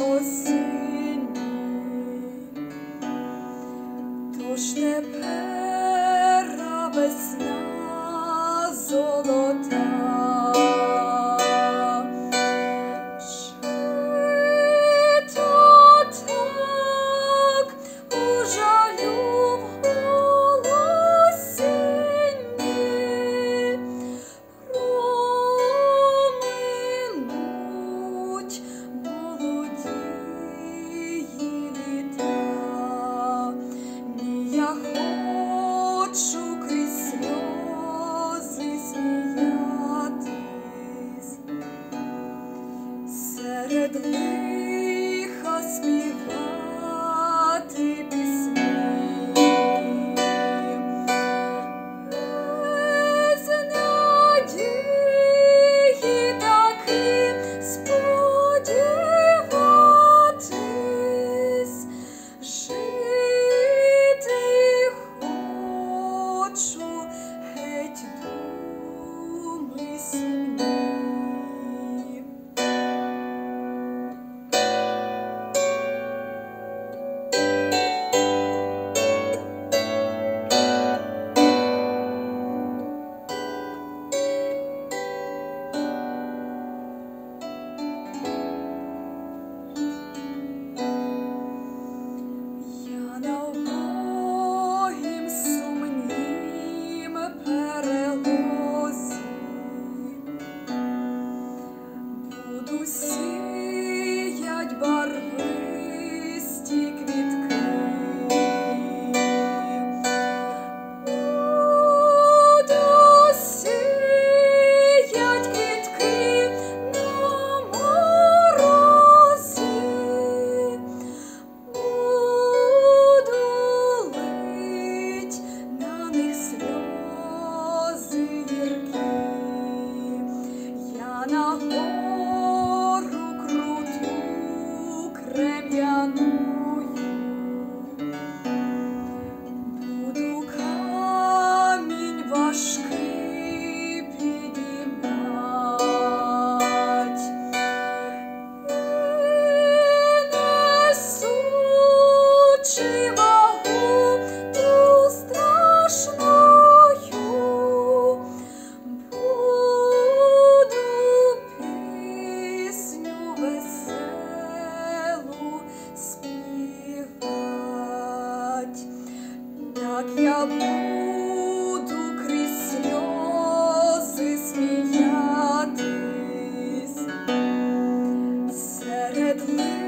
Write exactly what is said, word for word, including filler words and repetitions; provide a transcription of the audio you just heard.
осінній. Тож тепер весна золота. Серед лиха співати пісні, без надії таки сподіватись, жити хочу, геть думи сумні. Сіять барвисті квітки, буду сіять квітки на морозі, буду лить на них сльози гіркі. Я на крем'яною буду камінь важкий підіймать, несучи вагу ту страшною, буду пісню веселу співать. Так я буду крізь сльози сміятись серед